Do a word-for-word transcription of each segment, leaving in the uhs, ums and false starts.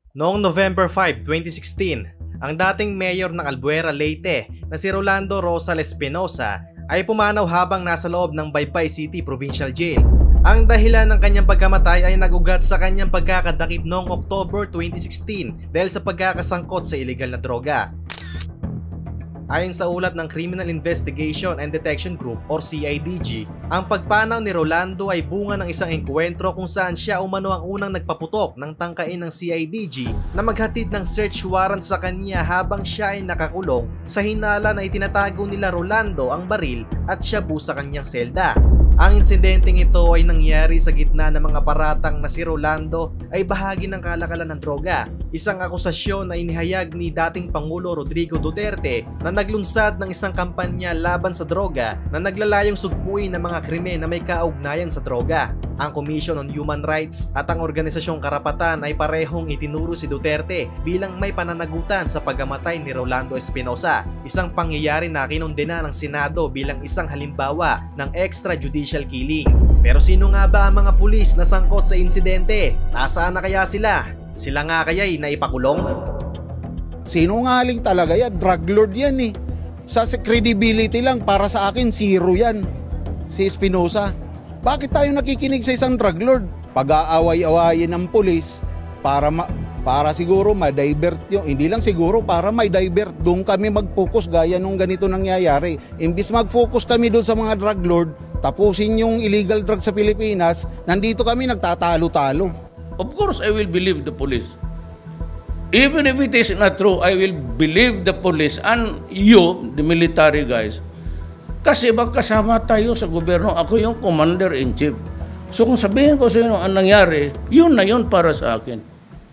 Noong November five, twenty sixteen, ang dating mayor ng Albuera, Leyte na si Rolando Rosal Espinosa ay pumanaw habang nasa loob ng Baypay City Provincial Jail. Ang dahilan ng kanyang pagkamatay ay nagugat sa kanyang pagkakadakip noong October twenty sixteen dahil sa pagkakasangkot sa iligal na droga. Ayon sa ulat ng Criminal Investigation and Detection Group or C I D G, ang pagpanaw ni Rolando ay bunga ng isang engkwentro kung saan siya umano ang unang nagpaputok ng tangkain ng C I D G na maghatid ng search warrant sa kanya habang siya ay nakakulong sa hinala na itinatago nila Rolando ang baril at shabu sa kanyang selda. Ang insidenteng ito ay nangyari sa gitna ng mga paratang na si Rolando ay bahagi ng kalakalan ng droga, isang akusasyon na inihayag ni dating Pangulo Rodrigo Duterte na naglunsad ng isang kampanya laban sa droga na naglalayong sugpuin ng mga krimen na may kaugnayan sa droga. Ang Commission on Human Rights at ang Organisasyong Karapatan ay parehong itinuro si Duterte bilang may pananagutan sa pagkamatay ni Rolando Espinosa, isang pangyayari na kinondena ng Senado bilang isang halimbawa ng extrajudicial killing. Pero sino nga ba ang mga pulis na sangkot sa insidente? Nasaan na kaya sila? Sila nga kaya'y naipakulong? Sinungaling talaga yan, drug lord yan eh. Sa credibility lang, para sa akin, zero yan, si Espinosa. Bakit tayo nakikinig sa isang drug lord? Pag-aaway-awayin ng pulis para ma para siguro ma-divert yung, hindi lang siguro, para may divert, doon kami mag-focus gaya nung ganito nangyayari. Imbis mag-focus kami doon sa mga drug lord, tapusin yung illegal drug sa Pilipinas, nandito kami nagtatalo-talo. Of course, I will believe the police. Even if it is not true, I will believe the police and you, the military guys. Kasi magkasama tayo sa gobyerno, ako yung commander-in-chief. So kung sabihin ko sa inyo ang nangyari, yun na yun para sa akin.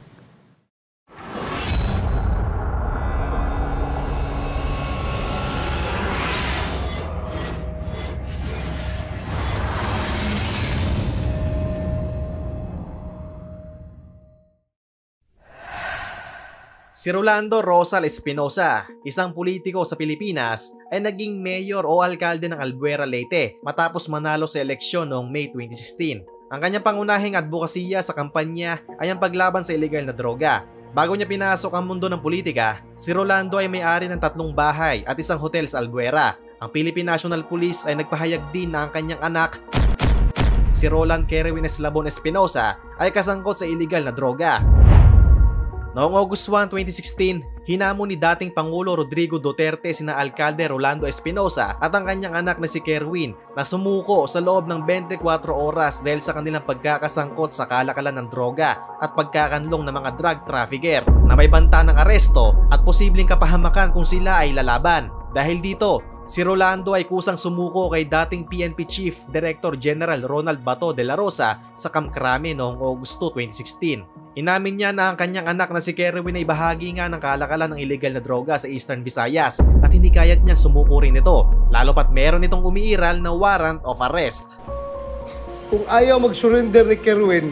Si Rolando Rosal Espinosa, isang politiko sa Pilipinas, ay naging mayor o alkalde ng Albuera, Leyte matapos manalo sa eleksyon noong May twenty sixteen. Ang kanyang pangunahing advokasya sa kampanya ay ang paglaban sa iligal na droga. Bago niya pinasok ang mundo ng politika, si Rolando ay may-ari ng tatlong bahay at isang hotel sa Albuera. Ang Philippine National Police ay nagpahayag din na ang kanyang anak, si Roland Kerwin Eslabon Espinosa, ay kasangkot sa iligal na droga. Noong August first, twenty sixteen, hinamon ni dating Pangulo Rodrigo Duterte sina Alkalde Rolando Espinosa at ang kanyang anak na si Kerwin na sumuko sa loob ng twenty-four oras dahil sa kanilang pagkakasangkot sa kalakalan ng droga at pagkakanlong ng mga drug trafficker na may banta ng aresto at posibleng kapahamakan kung sila ay lalaban. Dahil dito, si Rolando ay kusang sumuko kay dating P N P Chief Director General Ronald Bato de la Rosa sa Camp Crame noong August second, twenty sixteen. Inamin niya na ang kanyang anak na si Kerwin ay bahagi nga ng kalakalan ng illegal na droga sa Eastern Visayas at hindi kaya't niyang sumuko rin ito, lalo pat meron itong umiiral na warrant of arrest. Kung ayaw mag-surrender ni Kerwin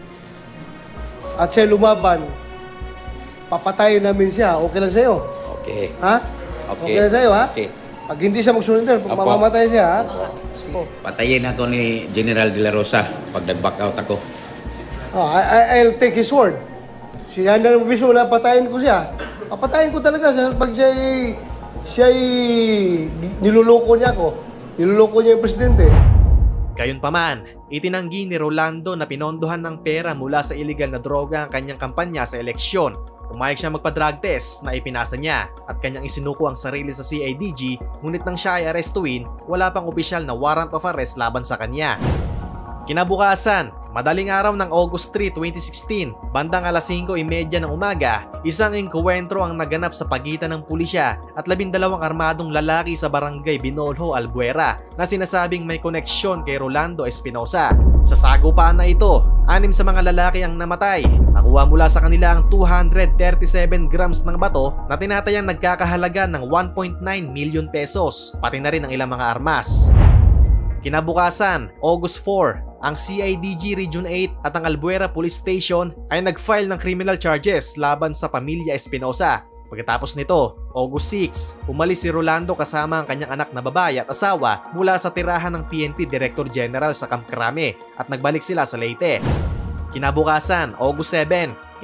at siya lumaban, papatayin namin siya. Okay lang sa'yo? Okay. Ha? Okay. Okay lang sa'yo, ha? Okay. Pag hindi siya mag-surrender, pag Opo. mamamatay siya, ha? Opo. Patayin ako ni General De La Rosa pag nag-back out ako. Oh, I, I, I'll take his word. Siya na mismo na patayin ko siya. Papatayin ko talaga siya pag siya siya niluloko niya ako. Niluloko niya yung presidente. Gayunpaman, itinanggi ni Rolando na pinondohan ng pera mula sa illegal na droga ang kanyang kampanya sa eleksyon. Pumayag siya magpa-drug test na ipinasa niya at kanyang isinuko ang sarili sa C I D G, ngunit nang siya ay arestuin, wala pang opisyal na warrant of arrest laban sa kanya. Kinabukasan, madaling araw ng August third, twenty sixteen, bandang alas singko trenta ng umaga, isang engkwentro ang naganap sa pagitan ng pulisya at labindalawang armadong lalaki sa barangay Binolho, Albuera na sinasabing may koneksyon kay Rolando Espinosa. Sa sagupaan na ito, anim sa mga lalaki ang namatay. Nakuha mula sa kanila ang two hundred thirty-seven grams ng bato na tinatayang nagkakahalaga ng one point nine million pesos, pati na rin ang ilang mga armas. Kinabukasan, August fourth, ang C I D G Region eight at ang Albuera Police Station ay nag-file ng criminal charges laban sa pamilya Espinosa. Pagkatapos nito, August sixth, umalis si Rolando kasama ang kanyang anak na babae at asawa mula sa tirahan ng P N P Director General sa Camp Crame at nagbalik sila sa Leyte. Kinabukasan, August seventh,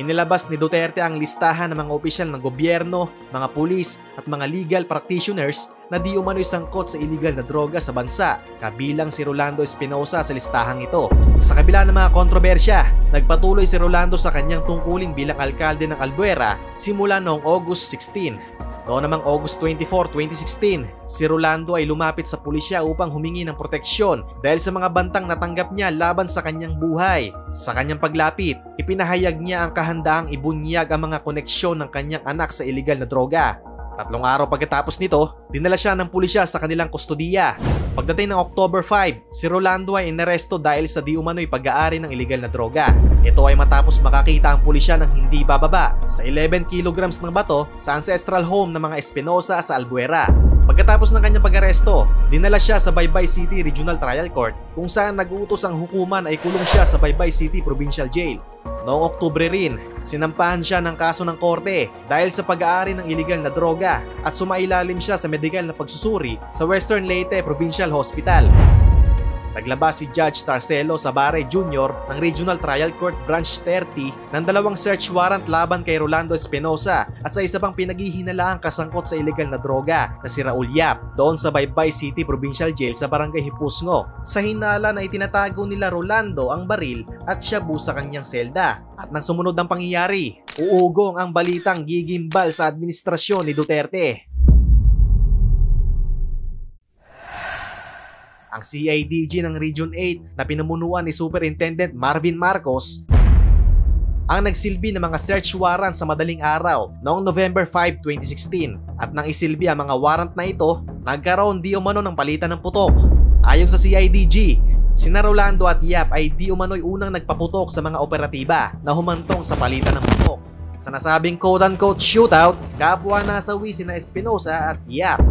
Inilabas ni Duterte ang listahan ng mga opisyal ng gobyerno, mga pulis at mga legal practitioners na di umano'y sangkot sa illegal na droga sa bansa, kabilang si Rolando Espinosa sa listahang ito. Sa kabila ng mga kontrobersya, nagpatuloy si Rolando sa kanyang tungkulin bilang alkalde ng Albuera simula noong August sixteen. Noong namang August twenty-four, twenty sixteen, si Rolando ay lumapit sa pulisya upang humingi ng proteksyon dahil sa mga bantang natanggap niya laban sa kanyang buhay. Sa kanyang paglapit, ipinahayag niya ang kahandaang ibunyag ang mga koneksyon ng kanyang anak sa iligal na droga. Tatlong araw pagkatapos nito, dinala siya ng pulisya sa kanilang kustodiya. Pagdating ng October five, si Rolando ay inaresto dahil sa di umano'y pag-aari ng iligal na droga. Ito ay matapos makakita ang pulisya ng hindi bababa sa eleven kilograms ng bato sa ancestral home ng mga Espinosa sa Albuera. Pagkatapos ng kanyang pag-aresto, dinala siya sa Baybay City Regional Trial Court kung saan nag-uutos ang hukuman ay kulong siya sa Baybay City Provincial Jail. Noong Oktubre rin, sinampahan siya ng kaso ng korte dahil sa pag-aari ng iligal na droga at sumailalim siya sa medikal na pagsusuri sa Western Leyte Provincial Hospital. Naglabas si Judge Tarcelo Sabare Junior ng Regional Trial Court Branch thirty ng dalawang search warrant laban kay Rolando Espinosa at sa isa pang pinaghihinalaang kasangkot sa iligal na droga na si Raul Yap doon sa Baybay City Provincial Jail sa Barangay Hipusngo. Sa hinala na itinatago nila Rolando ang baril at shabu sa kanyang selda. At nang sumunod ng pangyayari, uugong ang balitang gigimbal sa administrasyon ni Duterte. Ang C I D G ng Region eight na pinamumunuan ni Superintendent Marvin Marcos ang nagsilbi ng mga search warrant sa madaling araw noong November five, twenty sixteen at nang isilbi ang mga warrant na ito, nagkaroon di umano ng palitan ng putok. Ayon sa C I D G, sina Rolando at Yap ay di umano'y unang nagpaputok sa mga operatiba na humantong sa palitan ng putok. Sa nasabing quote-unquote shootout, kapwa nasawi sina Espinosa at Yap.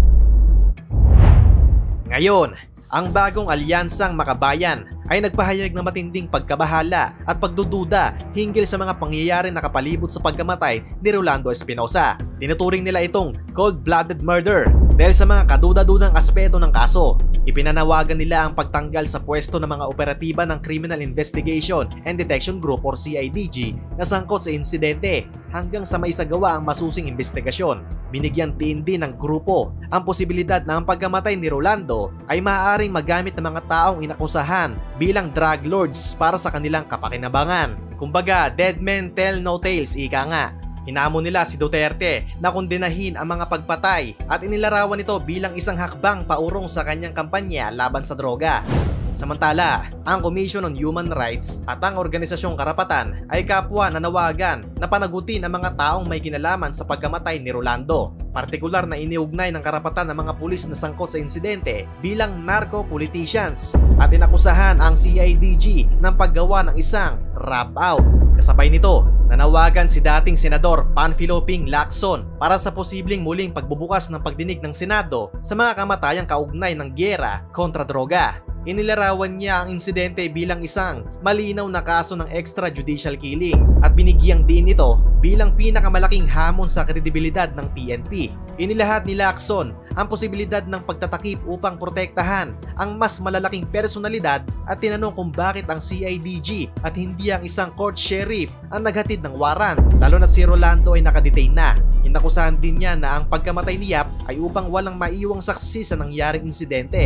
Ngayon, ang bagong alyansang Makabayan ay nagpahayag ng matinding pagkabahala at pagdududa hinggil sa mga pangyayari na kapalibot sa pagkamatay ni Rolando Espinosa. Tinuturing nila itong cold-blooded murder dahil sa mga kaduda-dudang aspeto ng kaso. Ipinanawagan nila ang pagtanggal sa pwesto ng mga operatiba ng Criminal Investigation and Detection Group or C I D G na sangkot sa insidente hanggang sa maisagawa ang masusing investigasyon. Binigyan din din ng grupo ang posibilidad na ang pagkamatay ni Rolando ay maaaring magamit ng mga taong inakusahan bilang drug lords para sa kanilang kapakinabangan. Kumbaga, dead men tell no tales, ika nga. Hinamon nila si Duterte na kondenahin ang mga pagpatay at inilarawan ito bilang isang hakbang paurong sa kanyang kampanya laban sa droga. Samantala, ang Commission on Human Rights at ang Organisasyong Karapatan ay kapwa nanawagan na panagutin ang mga taong may kinalaman sa pagkamatay ni Rolando. Partikular na iniugnay ng karapatan ng mga pulis na sangkot sa insidente bilang narco-politicians at inakusahan ang C I D G ng paggawa ng isang rap-out. Kasabay nito, nanawagan si dating Senador Panfilo Ping Lacson para sa posibleng muling pagbubukas ng pagdinig ng Senado sa mga kamatayang kaugnay ng gyera kontra droga. Inilarawan niya ang insidente bilang isang malinaw na kaso ng extrajudicial killing at binigyang din ito bilang pinakamalaking hamon sa kredibilidad ng P N P. Inilahat ni Lacson ang posibilidad ng pagtatakip upang protektahan ang mas malalaking personalidad at tinanong kung bakit ang C I D G at hindi ang isang court sheriff ang naghatid ng warrant, lalo na't si Rolando ay nakadetain na. Inakusahan din niya na ang pagkamatay ni Yap ay upang walang maiiwang saksi sa nangyaring insidente.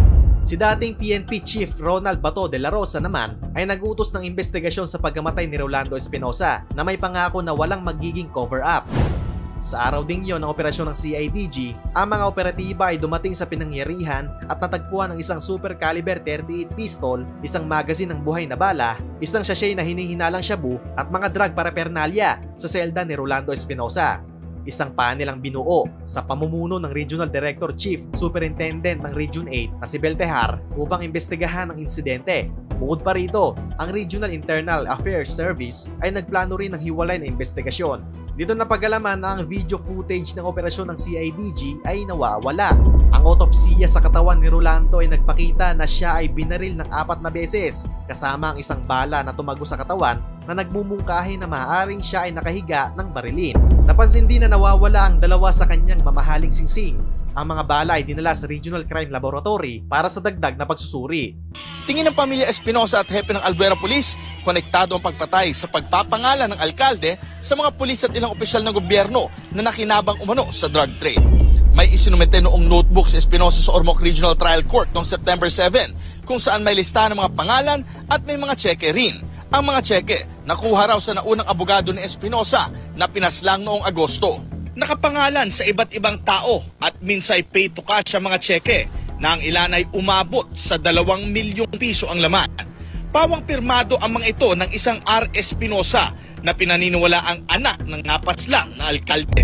Si dating P N P Chief Ronald Bato de la Rosa naman ay nag-utos ng investigasyon sa pagkamatay ni Rolando Espinosa na may pangako na walang magiging cover-up. Sa araw ding yon ng operasyon ng C I D G, ang mga operatiba ay dumating sa pinangyarihan at natagpuan ng isang super caliber thirty-eight pistol, isang magazine ng buhay na bala, isang sachet na hinihinalang shabu at mga drug paraphernalia sa selda ni Rolando Espinosa. Isang panel ang binuo sa pamumuno ng Regional Director Chief Superintendent ng Region eight na si Beltehar upang imbestigahan ang insidente. Bukod pa rito, ang Regional Internal Affairs Service ay nagplano rin ng hiwalay na investigasyon. Dito napagalaman na ang video footage ng operasyon ng C I D G ay nawawala. Ang otopsiya sa katawan ni Rolando ay nagpakita na siya ay binaril ng apat na beses kasama ang isang bala na tumago sa katawan na nagmumungkahi na maaaring siya ay nakahiga ng barilin. Napansin din na nawawala ang dalawa sa kanyang mamahaling singsing. Ang mga bala ay dinala sa Regional Crime Laboratory para sa dagdag na pagsusuri. Tingin ng pamilya Espinosa at hepe ng Albuera Police, konektado ang pagpatay sa pagpapangalan ng alkalde sa mga pulis at ilang opisyal ng gobyerno na nakinabang umano sa drug trade. May isinumite noong notebook si Espinosa sa Ormoc Regional Trial Court noong September seventh kung saan may listahan ng mga pangalan at may mga tseke rin. Ang mga tseke nakuha raw sa naunang abogado ni Espinosa na pinaslang noong Agosto. Nakapangalan sa iba't ibang tao at minsay pay to cash ang mga tseke na ang ilan ay umabot sa dalawang milyong piso ang laman. Pawang pirmado ang mga ito ng isang R. Espinosa na pinaniniwala ang anak ng napaslang na alkalde.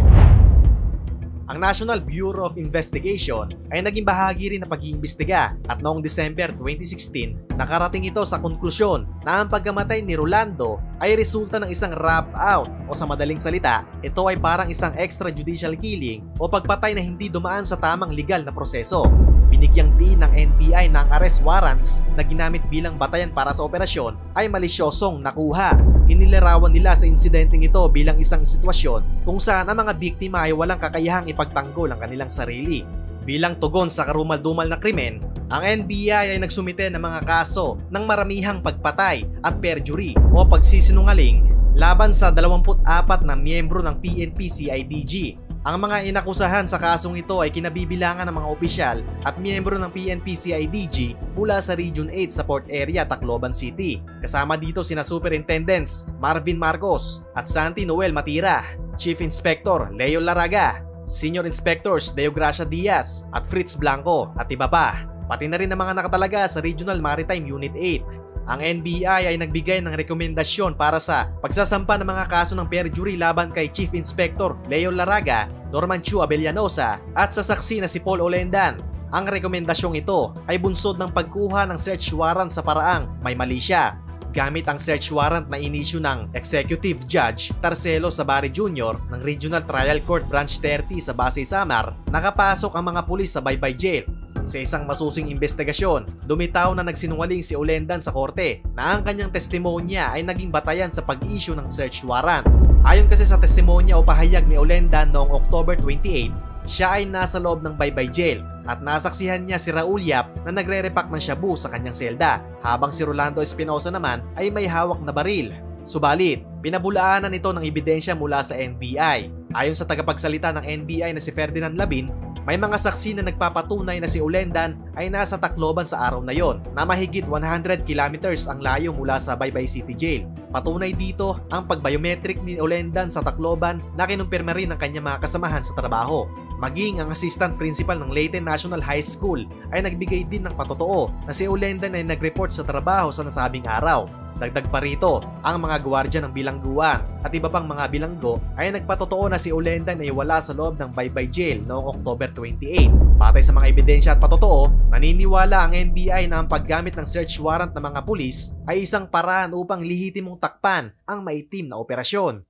Ang National Bureau of Investigation ay naging bahagi rin ng pag-iimbestiga at noong December twenty sixteen, nakarating ito sa konklusyon na ang pagkamatay ni Rolando ay resulta ng isang rap out o sa madaling salita, ito ay parang isang extrajudicial killing o pagpatay na hindi dumaan sa tamang legal na proseso. Binigyang diin ng N B I na ang arrest warrants na ginamit bilang batayan para sa operasyon ay malisyosong nakuha. Kinilarawan nila sa insidenteng ito bilang isang sitwasyon kung saan ang mga biktima ay walang kakayahang ipagtanggol ang kanilang sarili. Bilang tugon sa karumal-dumal na krimen, ang N B I ay nagsumite ng mga kaso ng maramihang pagpatay at perjury o pagsisinungaling laban sa dalawampu't apat na miyembro ng P N P C I D G. Ang mga inakusahan sa kasong ito ay kinabibilangan ng mga opisyal at miyembro ng P N P C I D G mula sa Region eight sa Port Area, Tacloban City. Kasama dito sina Superintendents Marvin Marcos at Santi Noel Matira, Chief Inspector Leo Laraga, Senior Inspectors Deo Gracia Diaz at Fritz Blanco at iba pa. Pati na rin ang mga nakatalaga sa Regional Maritime Unit eight. Ang N B I ay nagbigay ng rekomendasyon para sa pagsasampa ng mga kaso ng perjury laban kay Chief Inspector Leo Laraga, Norman Chu Abellanosa at sa saksi na si Paul Olendan. Ang rekomendasyong ito ay bunsod ng pagkuha ng search warrant sa paraang may mali siya. Gamit ang search warrant na inisyu ng Executive Judge Tarcelo Sabari Junior ng Regional Trial Court Branch thirty sa Pasay Samar, nakapasok ang mga pulis sa Baybay Jail. Sa isang masusing investigasyon, dumitaw na nagsinungaling si Olendan sa korte na ang kanyang testimonya ay naging batayan sa pag-issue ng search warrant. Ayon kasi sa testimonya o pahayag ni Olendan noong October twenty-eighth, siya ay nasa loob ng Baybay Jail at nasaksihan niya si Raul Yap na nagre-repack ng shabu sa kanyang selda, habang si Rolando Espinosa naman ay may hawak na baril. Subalit, pinabulaanan ito ng ebidensya mula sa N B I. Ayon sa tagapagsalita ng N B I na si Ferdinand Labin, may mga saksi na nagpapatunay na si Olendan ay nasa Tacloban sa araw na yon na mahigit one hundred kilometers ang layo mula sa Baybay City Jail. Patunay dito ang pagbiometric ni Olendan sa Tacloban na kinumpirma rin ng kanyang mga kasamahan sa trabaho. Maging ang assistant principal ng Leyte National High School ay nagbigay din ng patotoo na si Olendan ay nag-report sa trabaho sa nasabing araw. Dagdag pa rito, ang mga gwardiya ng bilangguan at iba pang mga bilanggo ay nagpatotoo na si Olendan ay wala sa loob ng Baybay Jail noong October twenty-eighth. Patay sa mga ebidensya at patotoo, naniniwala ang N B I na ang paggamit ng search warrant ng mga pulis ay isang paraan upang lihitimong takpan ang maitim na operasyon.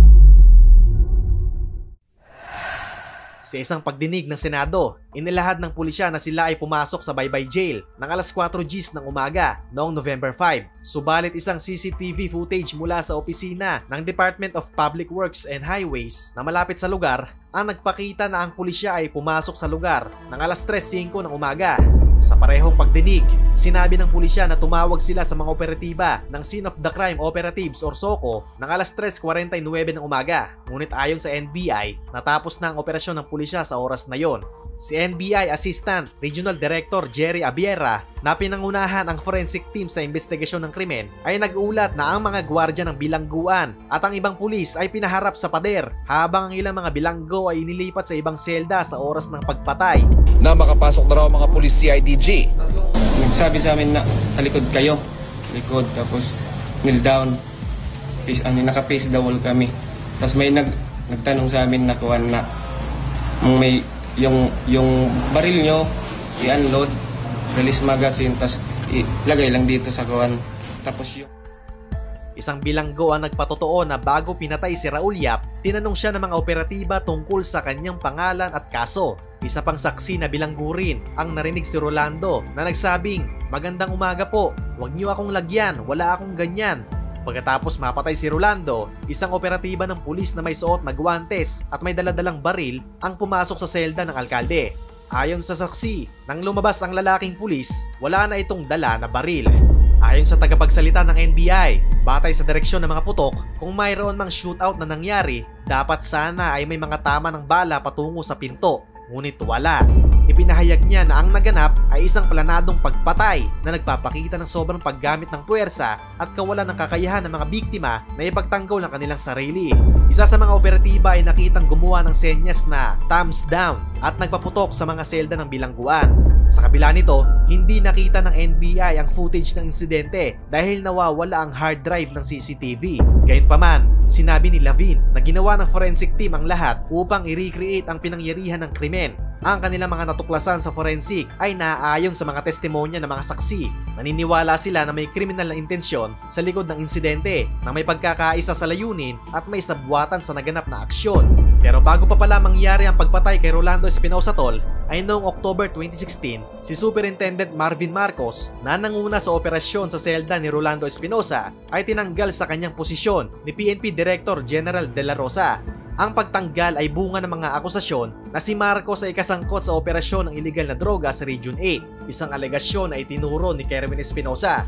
Sa isang pagdinig ng Senado, inilahad ng pulisya na sila ay pumasok sa Baybay Jail ng alas kwatro Gs ng umaga noong November five. Subalit isang C C T V footage mula sa opisina ng Department of Public Works and Highways na malapit sa lugar ang nagpakita na ang pulisya ay pumasok sa lugar ng alas tres singko ng umaga. Sa parehong pagdinig, sinabi ng pulisya na tumawag sila sa mga operatiba ng Scene of the Crime Operatives or SOCO ng alas tres kuwarenta y nuwebe ng umaga. Ngunit ayon sa N B I, natapos na ang operasyon ng pulisya sa oras na yon. Si N B I Assistant Regional Director Jerry Abiera na pinangunahan ang forensic team sa investigasyon ng krimen ay nag-ulat na ang mga gwardiya ng bilangguan at ang ibang pulis ay pinaharap sa pader habang ang ilang mga bilanggo ay inilipat sa ibang selda sa oras ng pagpatay. Na makapasok na raw mga pulis C I D G. Nagsabi sa amin na talikod kayo, likod, tapos kneel down, face, ano, naka-face the wall kami. Tapos may nag, nagtanong sa amin na kuwan na may yung yung baril nyo i-unload, release magazine, tapos ilagay lang dito sa kuwan. Tapos yung isang bilanggo ang nagpatotoo na bago pinatay si Raul Yap, tinanong siya ng mga operatiba tungkol sa kanyang pangalan at kaso. Isa pang saksi na bilanggo rin ang narinig si Rolando na nagsabing, "Magandang umaga po, wag niyo akong lagyan, wala akong ganyan." Pagkatapos mapatay si Rolando, isang operatiba ng pulis na may suot na guwantes at may daladalang baril ang pumasok sa selda ng alkalde. Ayon sa saksi, nang lumabas ang lalaking pulis, wala na itong dala na baril. Ayon sa tagapagsalita ng N B I, batay sa direksyon ng mga putok, kung mayroon mang shootout na nangyari, dapat sana ay may mga tama ng bala patungo sa pinto. Ngunit wala. Ipinahayag niya na ang naganap ay isang planadong pagpatay na nagpapakita ng sobrang paggamit ng puwersa at kawalan ng kakayahan ng mga biktima na ipagtanggol ng kanilang sarili. Isa sa mga operatiba ay nakitang gumawa ng senyas na thumbs down at nagpaputok sa mga selda ng bilangguan. Sa kabila nito, hindi nakita ng N B I ang footage ng insidente dahil nawawala ang hard drive ng C C T V. Gayunpaman, sinabi ni Lavin na ginawa ng forensic team ang lahat upang i-recreate ang pinangyarihan ng krimen. Ang kanilang mga natuklasan sa forensic ay naaayon sa mga testimonya ng mga saksi. Naniniwala sila na may kriminal na intensyon sa likod ng insidente, na may pagkakaisa sa layunin at may sabwatan sa naganap na aksyon. Pero bago pa pala mangyari ang pagpatay kay Rolando Espinosa tol, ay noong October twenty sixteen, si Superintendent Marvin Marcos na nanguna sa operasyon sa selda ni Rolando Espinosa ay tinanggal sa kanyang posisyon ni P N P Director General De La Rosa. Ang pagtanggal ay bunga ng mga akusasyon na si Marcos ay kasangkot sa operasyon ng iligal na droga sa Region eight. Isang alegasyon ay tinuro ni Kerwin Espinosa,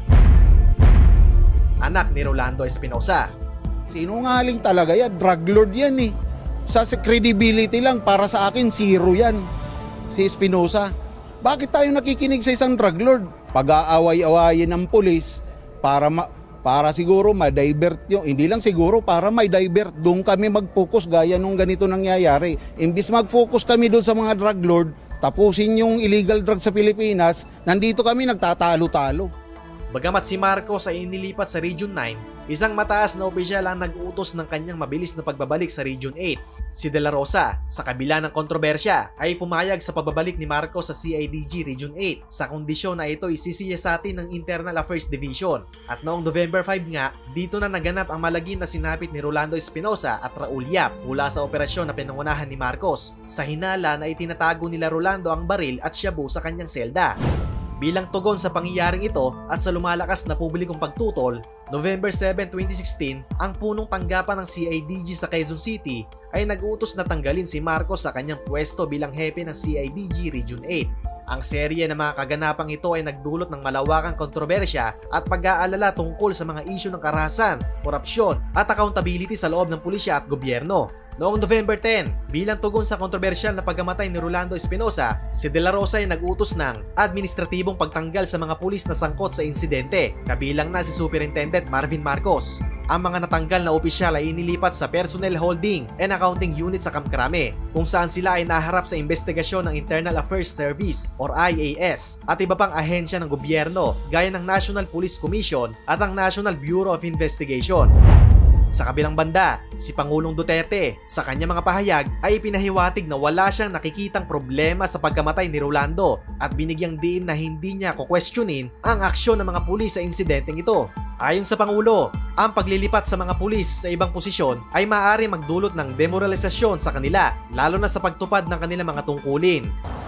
anak ni Rolando Espinosa. Sinungaling talaga yan, drug lord yan eh. Sa credibility lang, para sa akin, zero yan. Si Espinosa. Bakit tayo nakikinig sa isang drug lord? Pag-aaway-awayin ng pulis para ma para siguro ma-divert yung, hindi lang siguro, para may divert, doon kami mag-focus gaya nung ganito nangyayari. Imbis mag-focus kami doon sa mga drug lord, tapusin yung illegal drug sa Pilipinas, nandito kami nagtatalo-talo. Bagamat si Marcos ay inilipat sa Region nine, isang mataas na opisyal ang nag-utos ng kanyang mabilis na pagbabalik sa Region eight. Si De La Rosa, sa kabila ng kontrobersya, ay pumayag sa pagbabalik ni Marcos sa C I D G Region eight sa kondisyon na ito isisiyasatin ng Internal Affairs Division. At noong November five nga, dito na naganap ang malagim na sinapit ni Rolando Espinosa at Raul Yap mula sa operasyon na pinangunahan ni Marcos. Sa hinala na itinatago nila Rolando ang baril at shabu sa kanyang selda. Bilang tugon sa pangyayaring ito at sa lumalakas na publikong pagtutol, November seven, twenty sixteen, ang punong tanggapan ng C I D G sa Quezon City ay nag-utos na tanggalin si Marcos sa kanyang pwesto bilang hepe ng C I D G Region eight. Ang serye ng mga kaganapang ito ay nagdulot ng malawakang kontrobersya at pag-aalala tungkol sa mga isyu ng karahasan, korupsyon at accountability sa loob ng pulisya at gobyerno. Noong November ten, bilang tugon sa kontrobersyal na pagkamatay ni Rolando Espinosa, si De La Rosa ay nag-utos ng administratibong pagtanggal sa mga pulis na sangkot sa insidente, kabilang na si Superintendent Marvin Marcos. Ang mga natanggal na opisyal ay inilipat sa Personnel Holding and Accounting Unit sa Camp Crame, kung saan sila ay naharap sa investigasyon ng Internal Affairs Service or I A S at iba pang ahensya ng gobyerno gaya ng National Police Commission at ang National Bureau of Investigation. Sa kabilang banda, si Pangulong Duterte sa kanyang mga pahayag ay ipinahiwatig na wala siyang nakikitang problema sa pagkamatay ni Rolando at binigyang diin na hindi niya kukwestiyonin ang aksyon ng mga pulis sa insidenteng ito. Ayon sa Pangulo, ang paglilipat sa mga pulis sa ibang posisyon ay maaari magdulot ng demoralisasyon sa kanila, lalo na sa pagtupad ng kanilang mga tungkulin.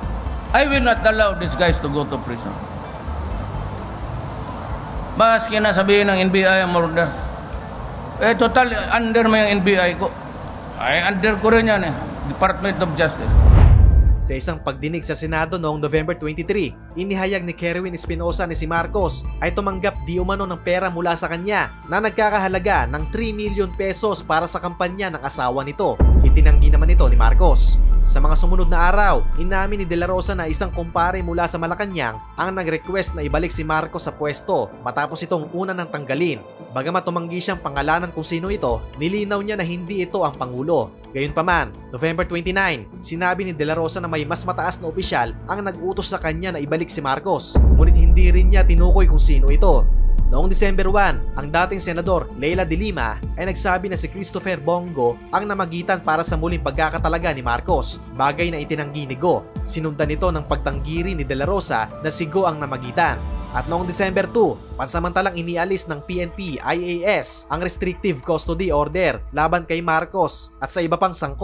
I will not allow these guys to go to prison. Maski na sabihin ng N B I ang murder. Eh, total, under mo yung N B I ko. Ay, under ko rin yan eh. Department of Justice. Sa isang pagdinig sa Senado noong November twenty-three, inihayag ni Kerwin Espinosa ni si Marcos ay tumanggap di umano ng pera mula sa kanya na nagkakahalaga ng three million pesos para sa kampanya ng asawa nito. Itinanggi naman ito ni Marcos. Sa mga sumunod na araw, inamin ni De La Rosa na isang kumpare mula sa Malacanang ang nag-request na ibalik si Marcos sa pwesto matapos itong una nang tanggalin. Bagamat tumanggi siyang pangalanan kung sino ito, nilinaw niya na hindi ito ang Pangulo. Gayunpaman, November twenty-nine, sinabi ni De La Rosa na may mas mataas na opisyal ang nag-utos sa kanya na ibalik si Marcos, ngunit hindi rin niya tinukoy kung sino ito. Noong December one, ang dating Senador Leila de Lima ay nagsabi na si Christopher Bongo ang namagitan para sa muling pagkakatalaga ni Marcos, bagay na itinanggi ni Go. Sinundan ito ng pagtanggiri ni De La Rosa na si Go ang namagitan. At noong December two, pansamantalang inialis ng P N P I A S ang Restrictive Custody Order laban kay Marcos at sa iba pang sangkot.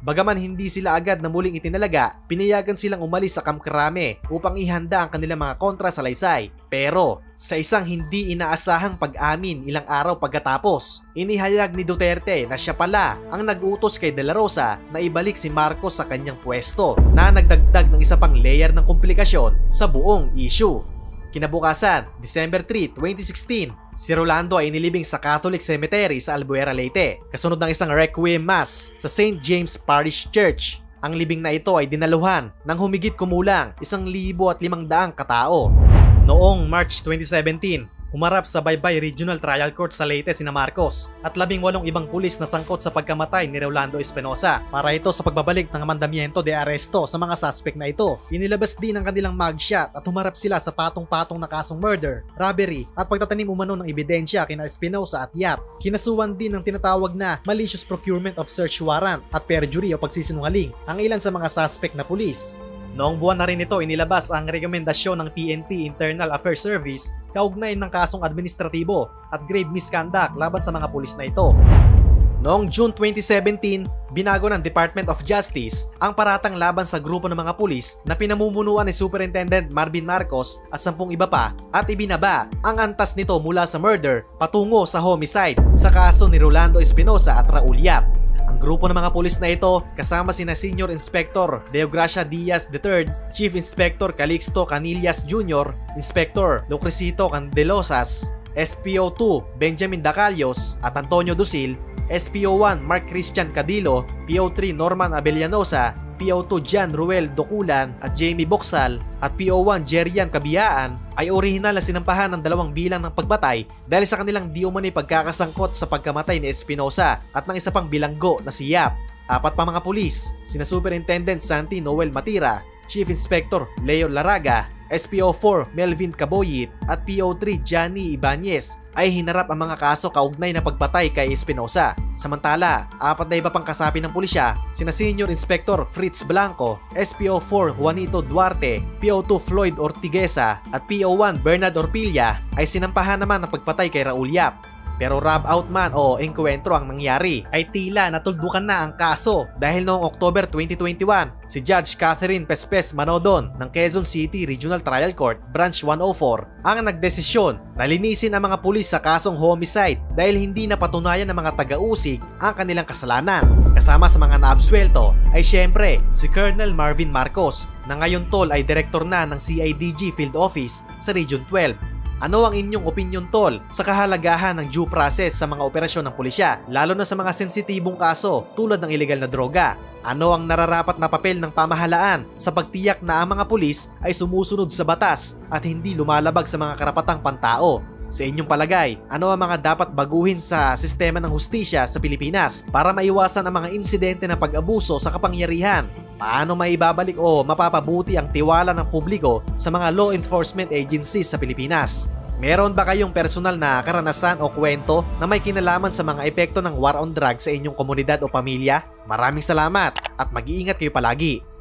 Bagaman hindi sila agad na muling itinalaga, pinayagan silang umalis sa Camp Crame upang ihanda ang kanilang mga kontra sa Salaysay. Pero sa isang hindi inaasahang pag-amin ilang araw pagkatapos, inihayag ni Duterte na siya pala ang nag-utos kay De La Rosa na ibalik si Marcos sa kanyang pwesto, na nagdagdag ng isa pang layer ng komplikasyon sa buong issue. Kinabukasan, December three, twenty sixteen, si Rolando ay inilibing sa Catholic Cemetery sa Albuera, Leyte, kasunod ng isang Requiem Mass sa Saint James Parish Church. Ang libing na ito ay dinaluhan ng humigit kumulang isang libo at limang daang katao. Noong March twenty seventeen, humarap sa Baybay Regional Trial Court sa Leyte sina Marcos at labing walong ibang pulis na sangkot sa pagkamatay ni Rolando Espinosa para ito sa pagbabalik ng mandamiento de aresto sa mga suspect na ito. Inilabas din ang kanilang mugshot at humarap sila sa patong-patong na kasong murder, robbery at pagtatanim umano ng ebidensya kina Espinosa at Yap. Kinasuhan din ng tinatawag na malicious procurement of search warrant at perjury o pagsisinungaling ang ilan sa mga suspect na pulis. Noong buwan na rin ito inilabas ang rekomendasyon ng P N P Internal Affairs Service kaugnay ng kasong administratibo at grave misconduct laban sa mga pulis na ito. Noong June twenty seventeen, binago ng Department of Justice ang paratang laban sa grupo ng mga pulis na pinamumunuan ni Superintendent Marvin Marcos at sampung iba pa at ibinaba ang antas nito mula sa murder patungo sa homicide sa kaso ni Rolando Espinosa at Raul Yap. Ang grupo ng mga pulis na ito kasama sina Senior Inspector Deogracia Diaz the third, Chief Inspector Calixto Canillas Junior, Inspector Lucrecito Candelosas, S P O two Benjamin Dacalios at Antonio Dusil, S P O one Mark Christian Cadilo, P O three Norman Abellanosa, P O two Jan Ruel Doculan at Jamie Boxal at P O one Jerian Kabiyaan ay orihinal na sinampahan ng dalawang bilang ng pagbatay dahil sa kanilang di umano'y pagkakasangkot sa pagkamatay ni Espinosa at ng isa pang bilanggo na si Yap. Apat pa mga pulis, sina Superintendent Santi Noel Matira, Chief Inspector Leo Laraga, S P O four Melvin Caboyit at P O three Johnny Ibanez ay hinarap ang mga kaso kaugnay na pagpatay kay Espinosa. Samantala, apat na iba pang kasapi ng pulisya, sina Senior Inspector Fritz Blanco, S P O four Juanito Duarte, P O two Floyd Ortiguesa at P O one Bernard Orpilla ay sinampahan naman ng pagpatay kay Raul Yap. Pero rub out man o engkwentro ang nangyari ay tila natuldukan na ang kaso dahil noong October twenty twenty-one, si Judge Catherine Pespes Manodon ng Quezon City Regional Trial Court Branch one oh four ang nagdesisyon na linisin ang mga pulis sa kasong homicide dahil hindi napatunayan ng mga taga-usig ang kanilang kasalanan. Kasama sa mga naabsuelto ay syempre si Colonel Marvin Marcos na ngayon tol ay direktor na ng C I D G Field Office sa Region twelve. Ano ang inyong opinion tol sa kahalagahan ng due process sa mga operasyon ng pulisya, lalo na sa mga sensitibong kaso tulad ng ilegal na droga? Ano ang nararapat na papel ng pamahalaan sa pagtiyak na ang mga pulis ay sumusunod sa batas at hindi lumalabag sa mga karapatang pantao? Sa inyong palagay, ano ang mga dapat baguhin sa sistema ng hustisya sa Pilipinas para maiwasan ang mga insidente ng pag-abuso sa kapangyarihan? Paano maibabalik o mapapabuti ang tiwala ng publiko sa mga law enforcement agencies sa Pilipinas? Meron ba kayong personal na karanasan o kwento na may kinalaman sa mga epekto ng war on drugs sa inyong komunidad o pamilya? Maraming salamat at mag-iingat kayo palagi!